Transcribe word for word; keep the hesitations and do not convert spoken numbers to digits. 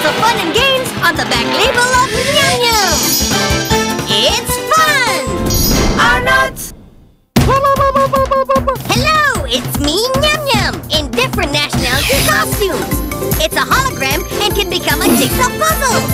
lots of fun and games on the back label of Nyam Nyam. It's fun! Arnold! Hello, it's me, Nyam Nyam, in different nationality costumes. It's a hologram and can become a jigsaw puzzle.